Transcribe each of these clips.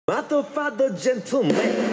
Mother, father, gentleman.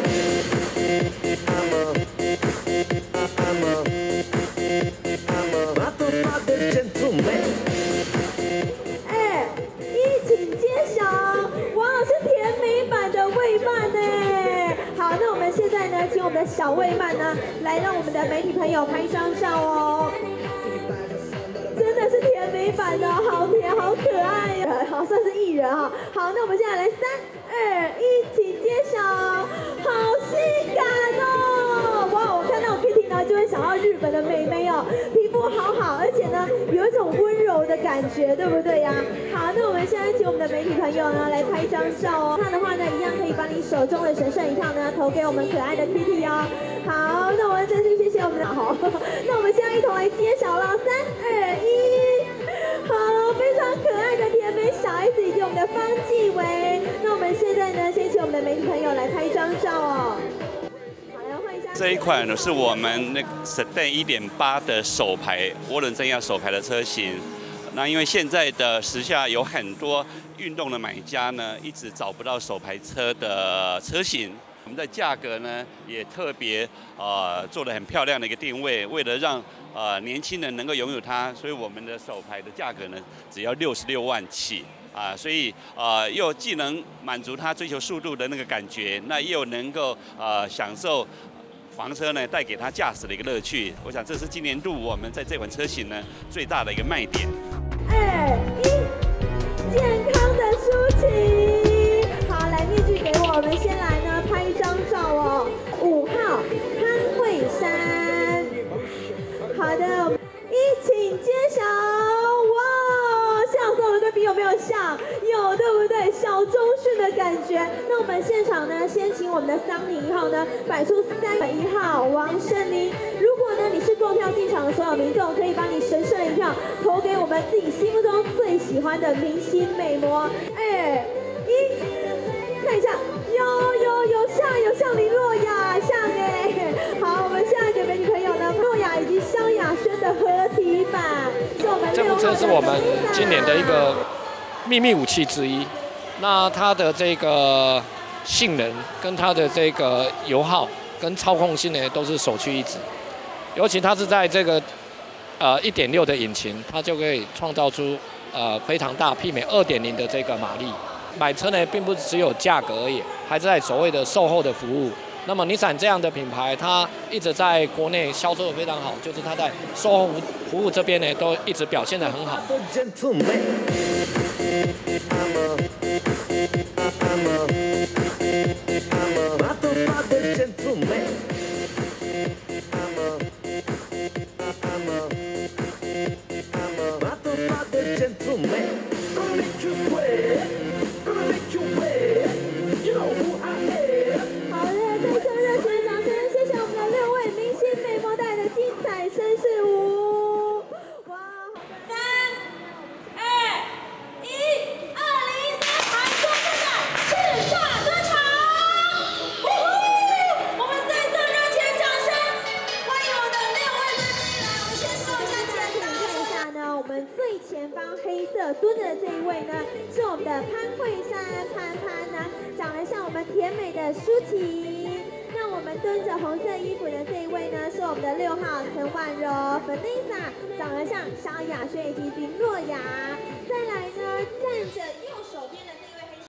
Mother, father, gentleman. 哎，一请揭晓，哇，是甜美版的魏曼呢。好，那我们现在呢，请我们的小魏曼呢，来让我们的媒体朋友拍一张照哦。真的是甜美版的，好甜，好可爱呀！好，算是艺人哈。好，那我们现在来3、2、1，请揭晓，好性感哦！哇，我看到 Kitty 呢，就会想到日本的妹妹哦，皮肤好好，而且呢，有一种温柔的感觉，对不对呀？好，那我们现在请我们的媒体朋友呢来拍一张照哦。这样的话呢，一样可以把你手中的神圣一票呢投给我们可爱的 Kitty 哦。好，那我们真心谢谢我们的好，那我们现在一同来揭晓了，3、2、1，好，非常可爱的甜美小 S 以及我们的方季韦。那我们现在呢，先请我们的媒体朋友来拍一张照哦。好，来换一下。 这一款呢是我们那个 Sedan 1.8的首排涡轮增压首排的车型。那因为现在的时下有很多运动的买家呢，一直找不到首排车的车型。我们的价格呢也特别做得很漂亮的一个定位，为了让年轻人能够拥有它，所以我们的首排的价格呢只要66万起所以又既能满足他追求速度的那个感觉，那又能够享受房车呢带给他驾驶的一个乐趣。我想这是今年度我们在这款车型呢最大的一个卖点。 2、1，健康的抒情。好，来面具给我们，先来呢拍一张照哦。5号潘慧珊。好的，一请揭晓。哇，现场所有的贵宾有没有像？有，对不对？小中训的感觉。那我们现场呢，先请我们的桑尼1号呢摆出301号王胜林。如果呢你是购票进场的所有民众，可以把你神圣的一票投给我们自己心目中最喜欢的明星美模。2、1，看一下，有像林若亚，像哎。好，我们现在给媒体朋友呢，若亚以及萧亚轩的合体版，是我们这部车是我们今年的一个秘密武器之一。那它的这个性能跟它的这个油耗跟操控性呢，都是首屈一指。尤其它是在这个1.6的引擎，它就可以创造出非常大媲美2.0的这个马力。买车呢，并不只有价格而已，还在所谓的售后的服务。那么，尼桑这样的品牌，它一直在国内销售的非常好，就是它在售后服务这边呢，都一直表现得很好。 蹲着的这一位呢，是我们的潘慧珊，潘呢，长得像我们甜美的舒淇。那我们蹲着红色衣服的这一位呢，是我们的6号陈婉柔 Vanessa， 长得像萧亚轩以及林若亚。再来呢，站着